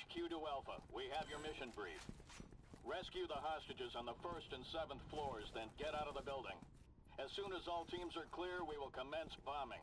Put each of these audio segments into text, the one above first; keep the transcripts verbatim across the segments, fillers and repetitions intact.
H Q to Alpha. We have your mission brief. Rescue the hostages on the first and seventh floors, then get out of the building. As soon as all teams are clear, we will commence bombing.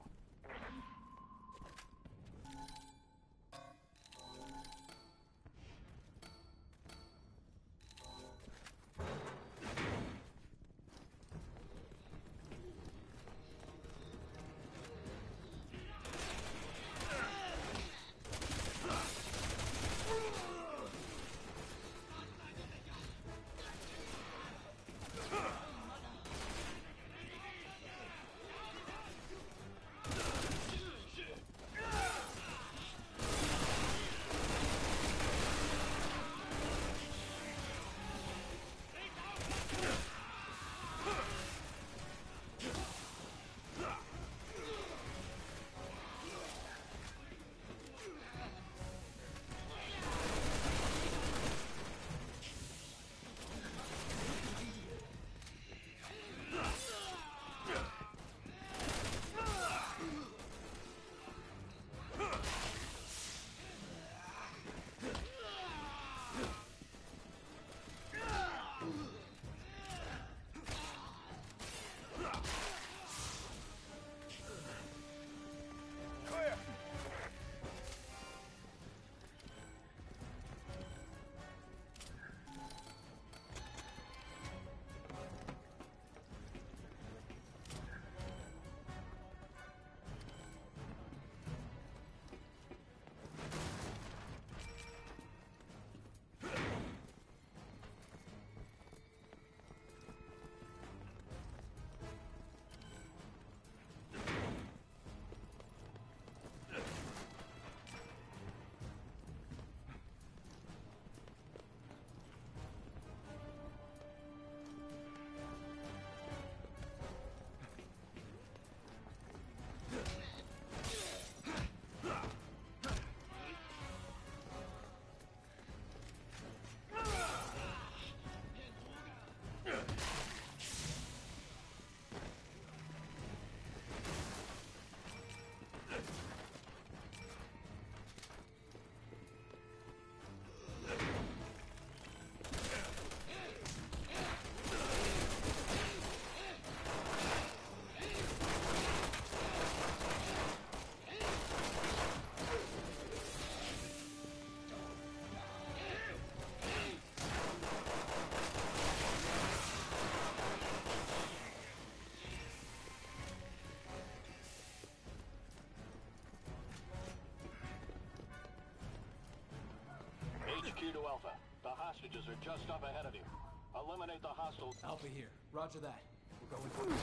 H Q to Alpha. The hostages are just up ahead of you. Eliminate the hostiles. Alpha here. Roger that. We're going through.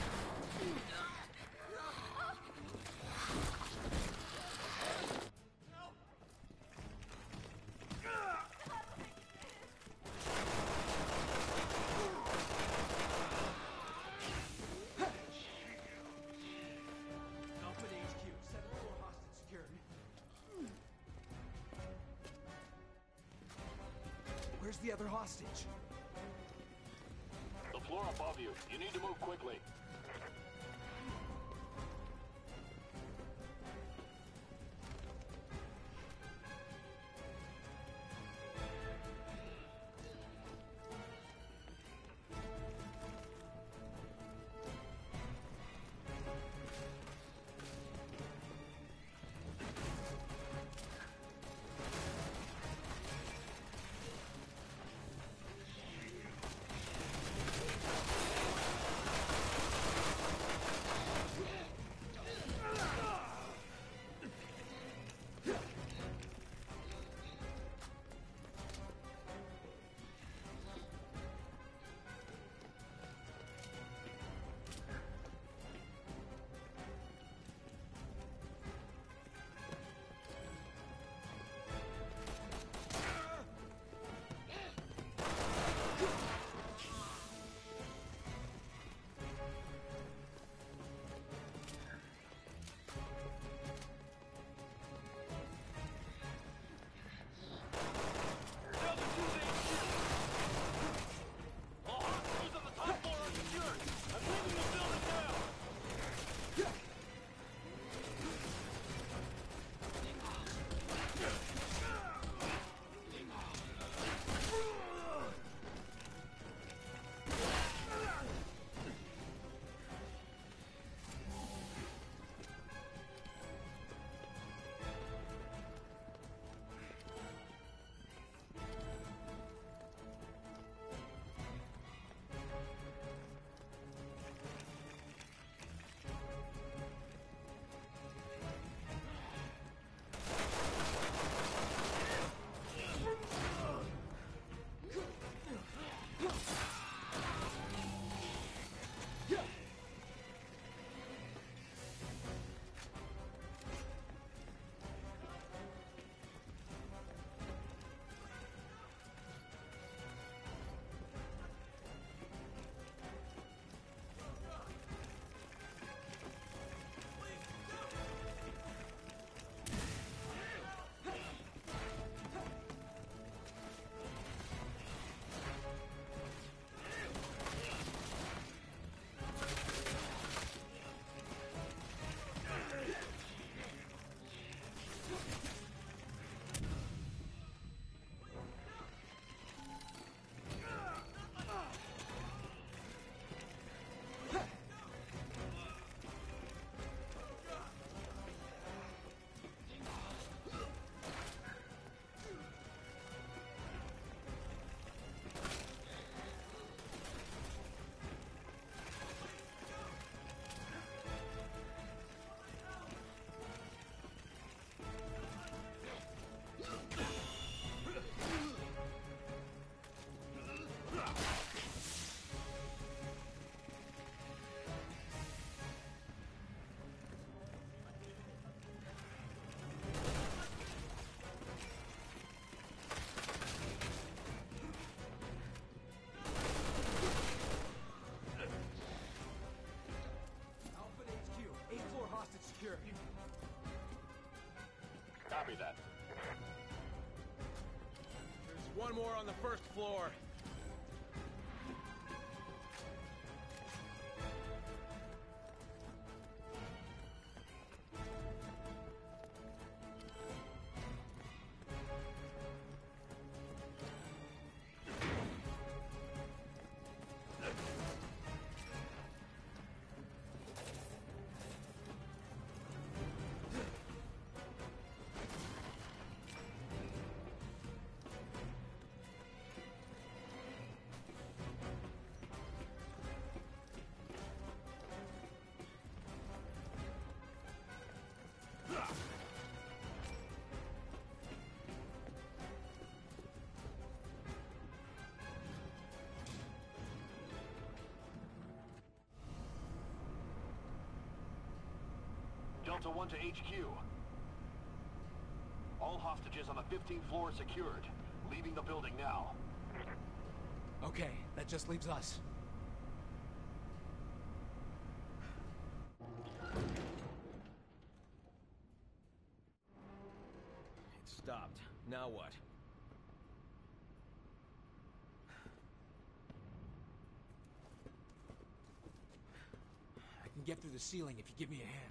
Alpha to H Q. Seven floor hostage secured. Where's the other hostage? The floor above you. You need to move quickly. more on the first floor. Delta one to H Q. All hostages on the fifteenth floor secured. Leaving the building now. Okay, that just leaves us. It stopped. Now what? I can get through the ceiling if you give me a hand.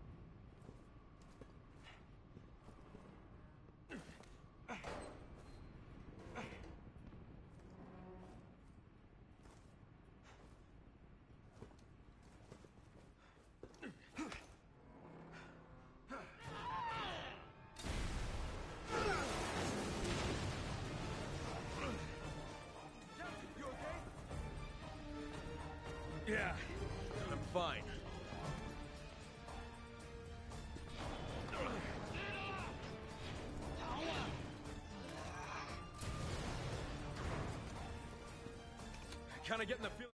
Yeah, I'm fine. Kind of getting the feeling.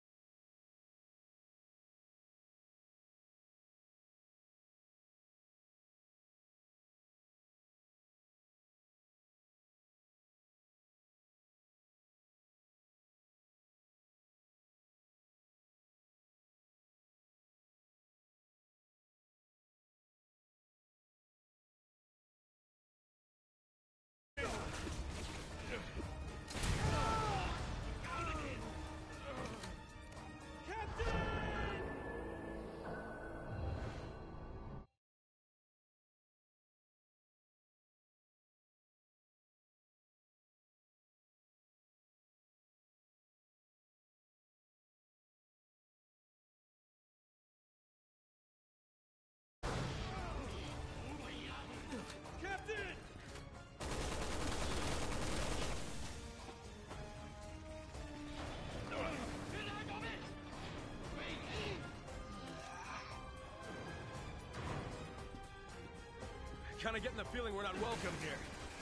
Kind of getting the feeling we're not welcome here.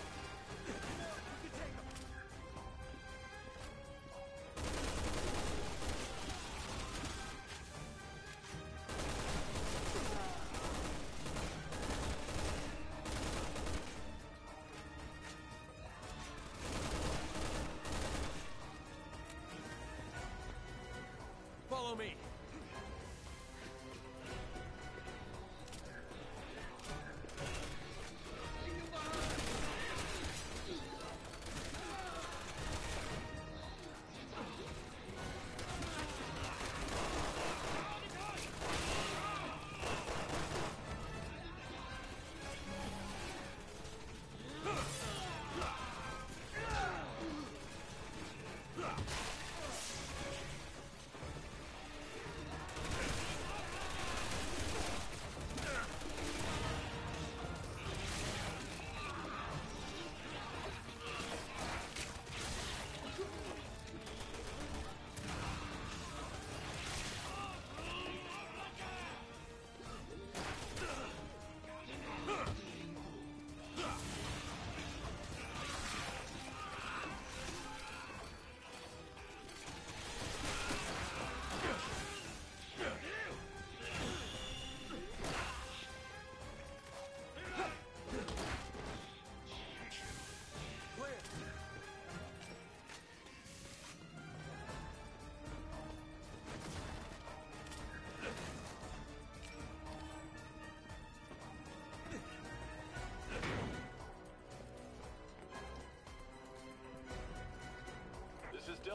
Follow me.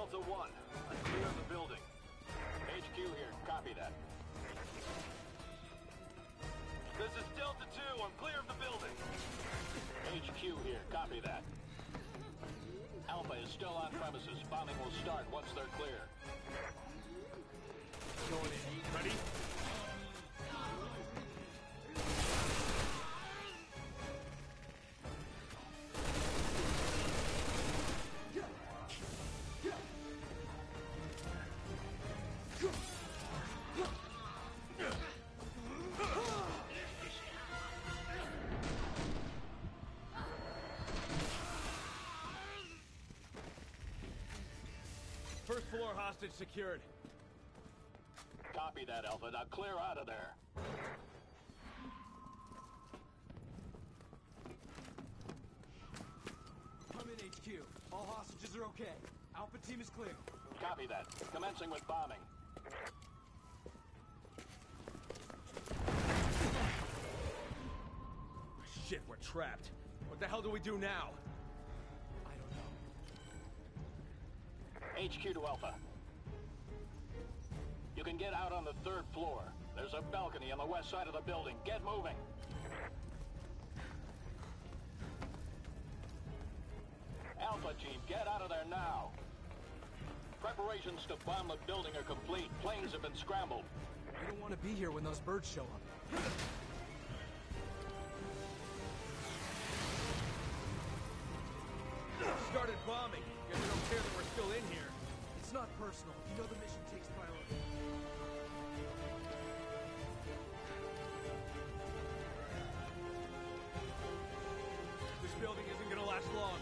Delta one, I'm clear of the building. H Q here, copy that. This is Delta two, I'm clear of the building. H Q here, copy that. Alpha is still on premises. Bombing will start once they're clear. Going in. Ready? First floor hostage secured. Copy that, Alpha. Now clear out of there. Come in, H Q. All hostages are okay. Alpha team is clear. Copy that. Commencing with bombing. Shit, we're trapped. What the hell do we do now? I don't know. H Q to Alpha. You can get out on the third floor. There's a balcony on the west side of the building. Get moving. Alpha team, get out of there now. Preparations to bomb the building are complete. Planes have been scrambled. We don't want to be here when those birds show up. Started bombing. Guess they don't care that we're still in here. It's not personal. You know the mission takes priority. This building isn't gonna last long.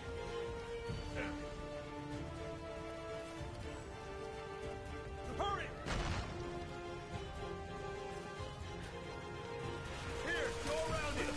Hurry! Here, go around it!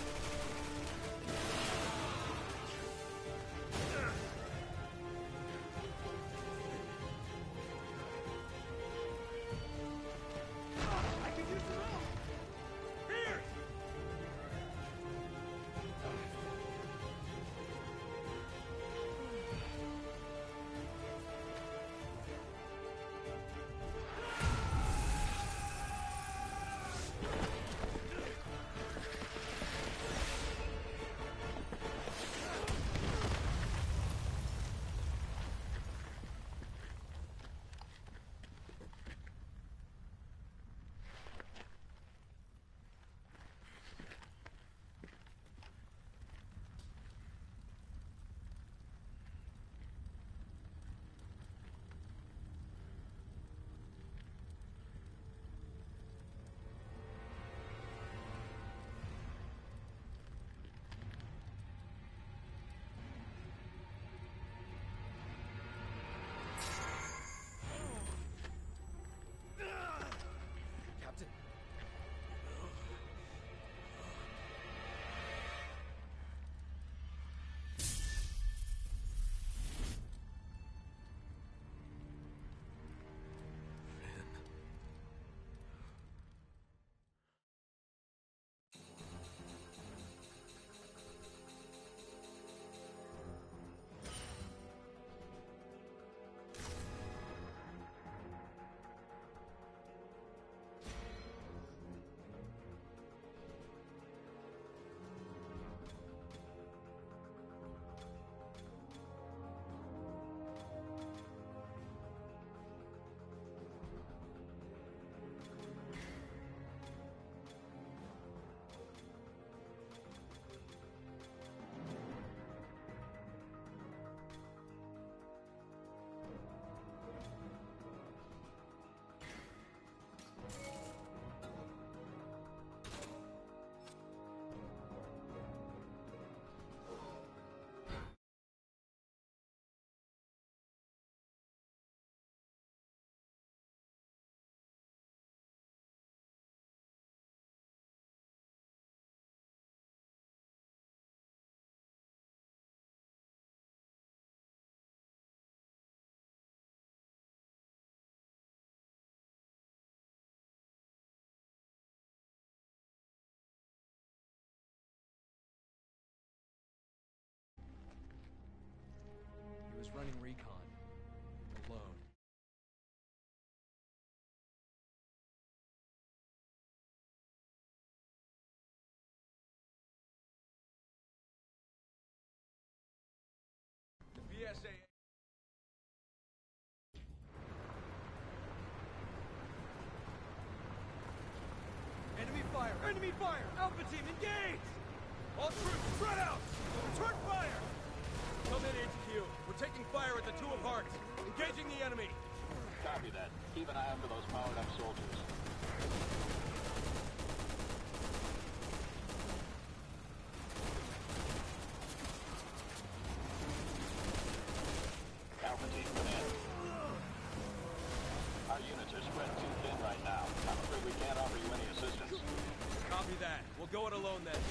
Enemy fire! Alpha team, engage! All troops, spread out! Return fire! Come in, H Q. We're taking fire at the Two of Hearts. Engaging the enemy. Copy that. Keep an eye out for those powered-up soldiers. Alpha team, come in. Our units are spread too thin right now. I'm afraid we can't offer you any assistance. Copy that. We'll go it alone then.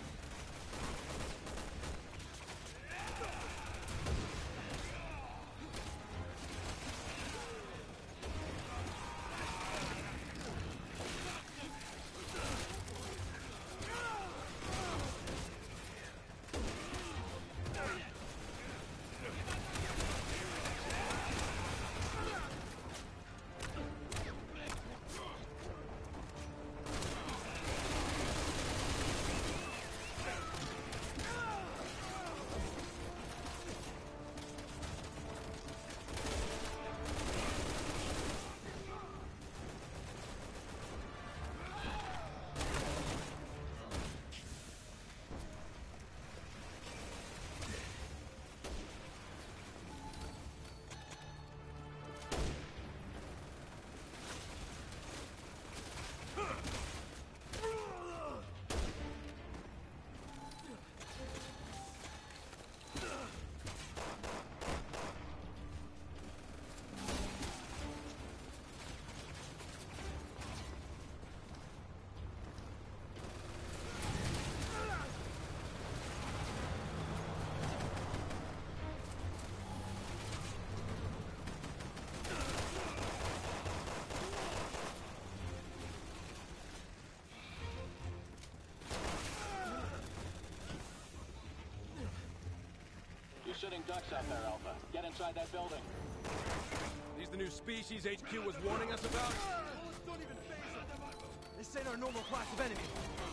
You're sitting ducks out there, Alpha. Get inside that building. These the new species H Q was warning us about? Bullets don't even phase them. This ain't our normal class of enemy.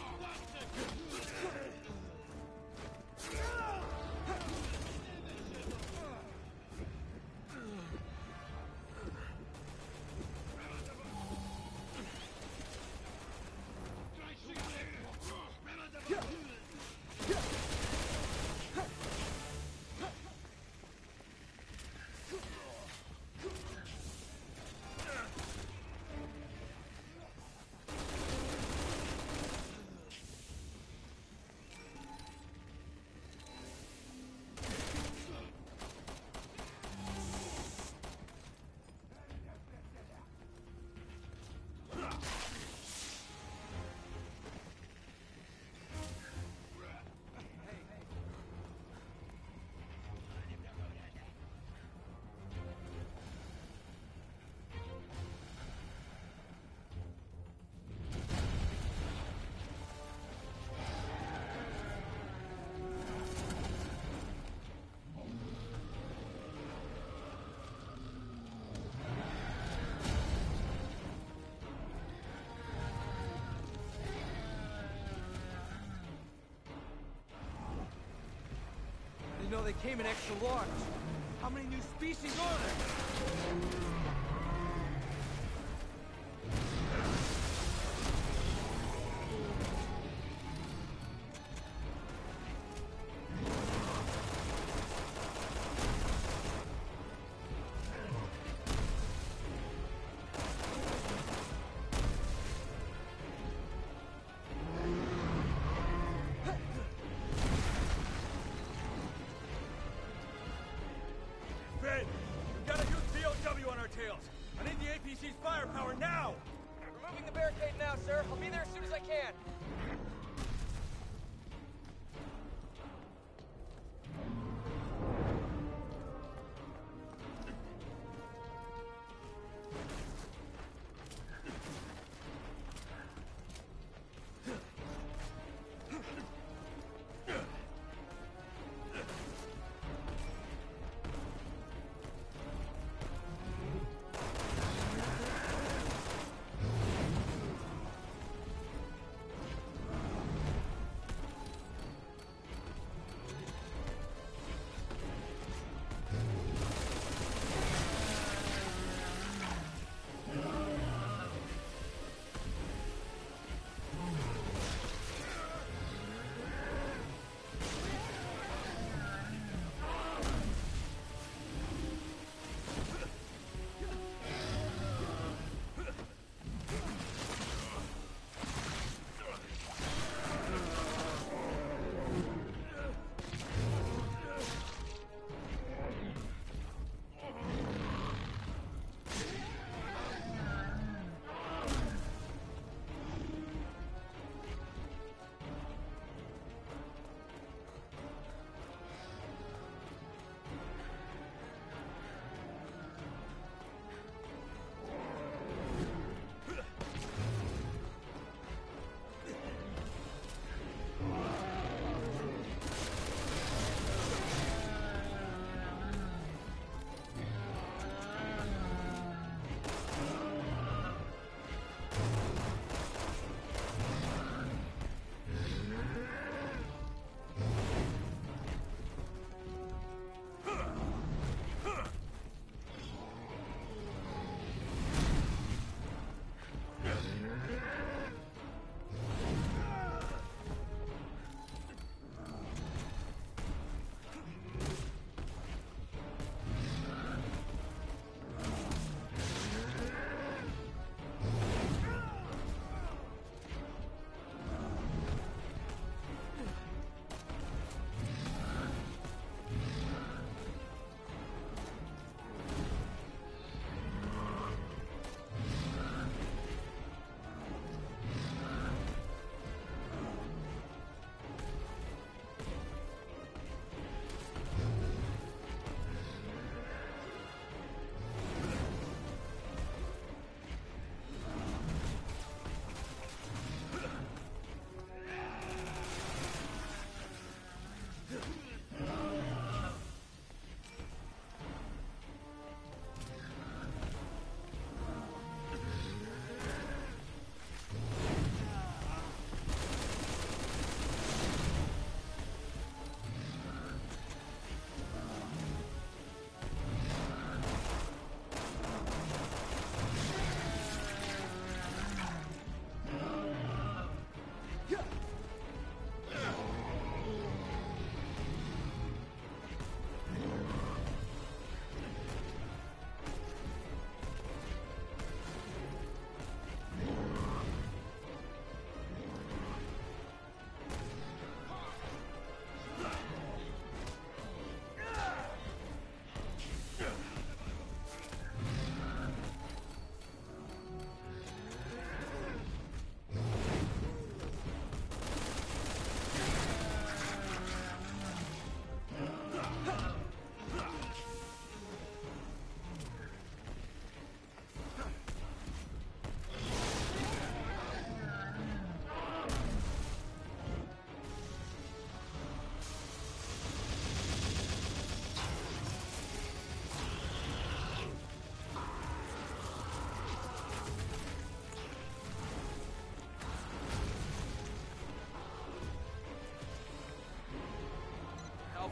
Know they came in extra large. How many new species are there? I need the A P C's firepower now! Removing the barricade now, sir. I'll be there as soon as I can.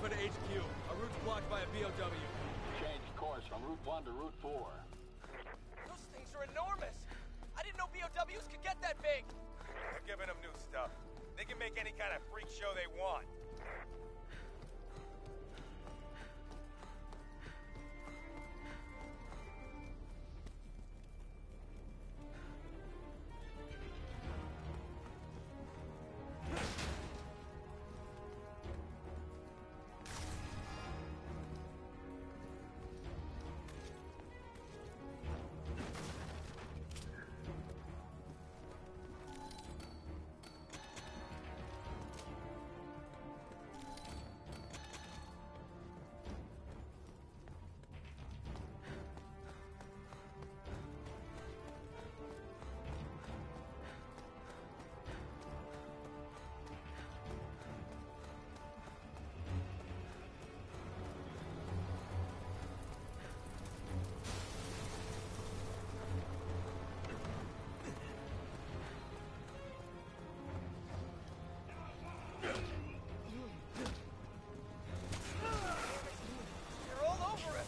Alpha to H Q. Our route's blocked by a B O W. Change course from Route one to Route four. Those things are enormous. I didn't know B O Ws could get that big. They're giving them new stuff. They can make any kind of freak show they want. They're all over us.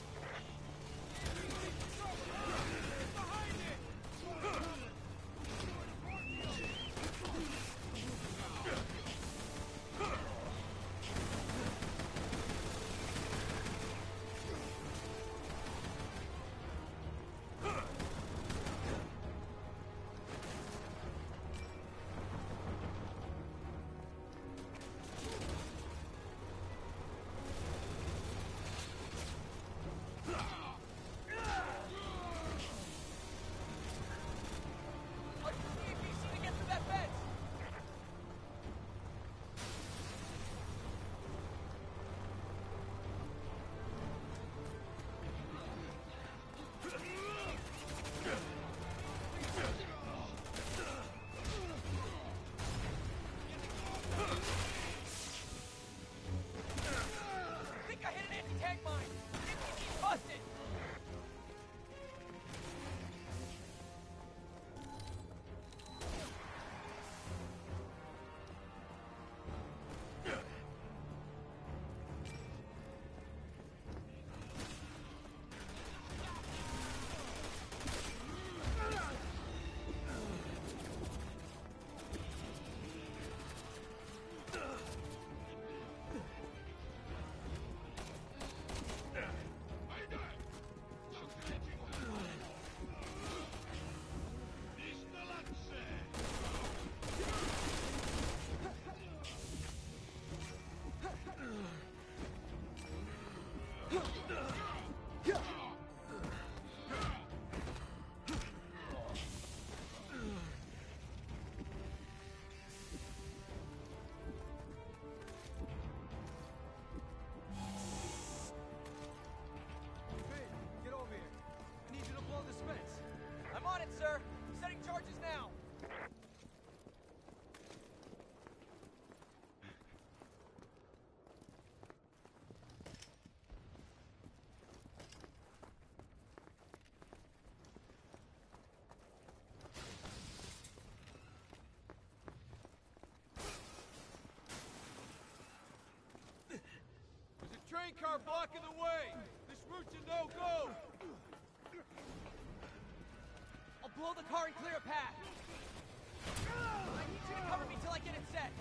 Sir, setting charges now. There's a train car blocking the way. This route's a no-go. Blow the car and clear a path. I need you to cover me till I get it set.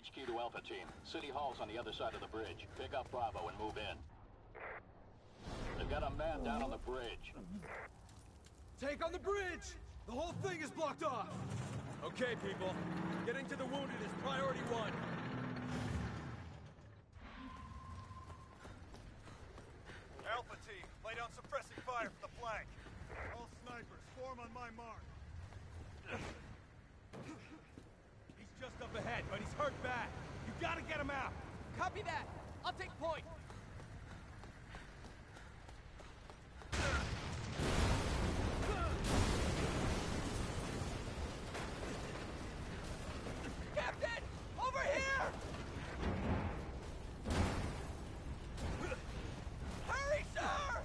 H Q to Alpha Team. City Hall's on the other side of the bridge. Pick up Bravo and move in. They've got a man down on the bridge. Take on the bridge! The whole thing is blocked off! Okay, people. Getting to the wounded is priority one. Alpha team, lay down suppressing fire from the flank. All snipers, form on my mark. He's just up ahead, but he's hurt bad. You gotta get him out! Copy that! I'll take point! Captain! Over here! Hurry, sir!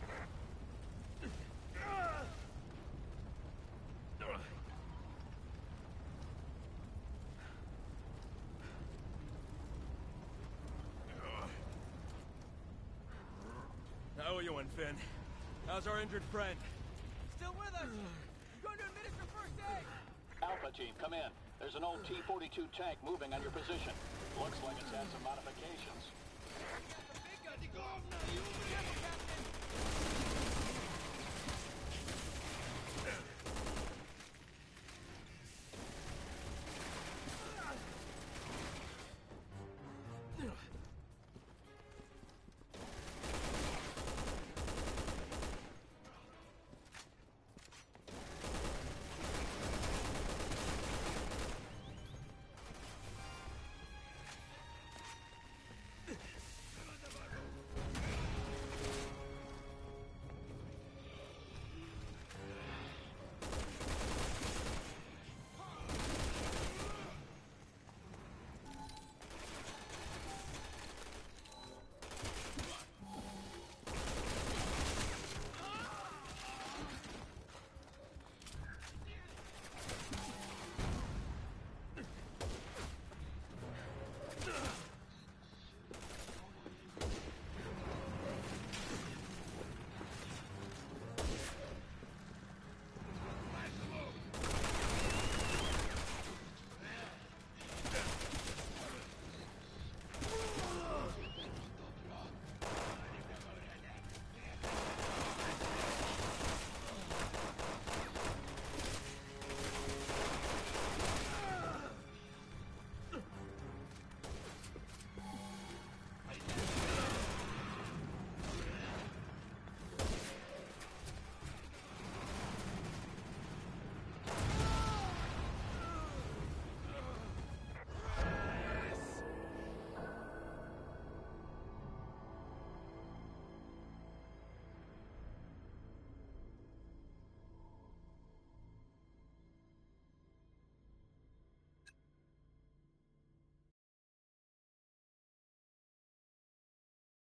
How are you, Finn? How's our injured friend? Still with us! I'm going to administer first aid! Alpha Team, come in. There's an old T forty-two tank moving on your position. Looks like it's had some modifications. We got the big guns.